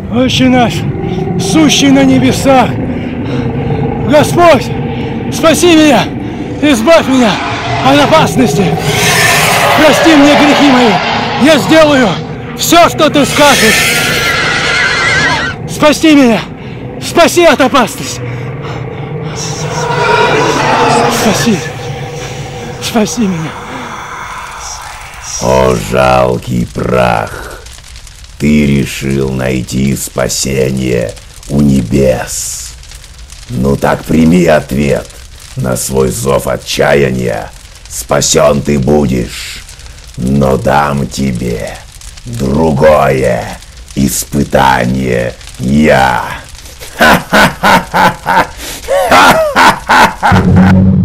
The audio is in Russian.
Отче наш, сущий на небесах, Господь, спаси меня, избавь меня от опасности, прости мне грехи мои, я сделаю все, что ты скажешь. Спаси меня, спаси от опасности. Спаси меня. О, жалкий прах! Ты решил найти спасение у небес. Ну так прими ответ на свой зов отчаяния. Спасен ты будешь, но дам тебе другое испытание я. Ха-ха-ха-ха-ха!